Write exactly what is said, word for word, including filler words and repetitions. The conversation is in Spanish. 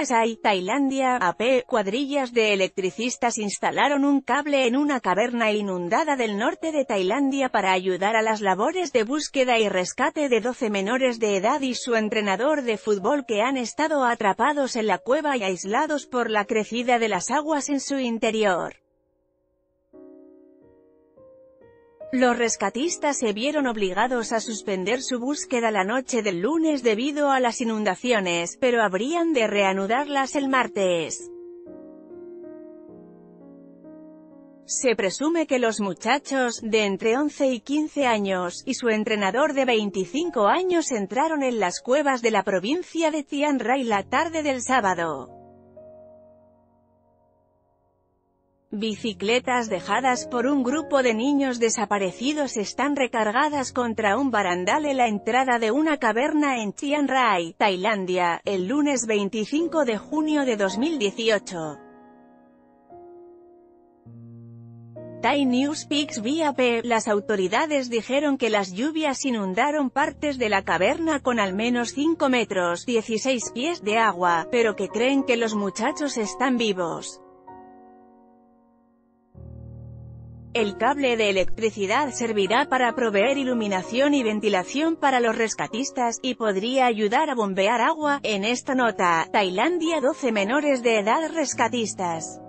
Masai, Tailandia. A P. Cuadrillas de electricistas instalaron un cable en una caverna inundada del norte de Tailandia para ayudar a las labores de búsqueda y rescate de doce menores de edad y su entrenador de fútbol que han estado atrapados en la cueva y aislados por la crecida de las aguas en su interior. Los rescatistas se vieron obligados a suspender su búsqueda la noche del lunes debido a las inundaciones, pero habrían de reanudarlas el martes. Se presume que los muchachos, de entre once y quince años, y su entrenador de veinticinco años entraron en las cuevas de la provincia de Chiang Rai la tarde del sábado. Bicicletas dejadas por un grupo de niños desaparecidos están recargadas contra un barandal en la entrada de una caverna en Chiang Rai, Tailandia, el lunes veinticinco de junio de dos mil dieciocho. Thai News Speaks vía P. Las autoridades dijeron que las lluvias inundaron partes de la caverna con al menos cinco metros, dieciséis pies, de agua, pero que creen que los muchachos están vivos. El cable de electricidad servirá para proveer iluminación y ventilación para los rescatistas, y podría ayudar a bombear agua. En esta nota, Tailandia, doce menores de edad rescatistas.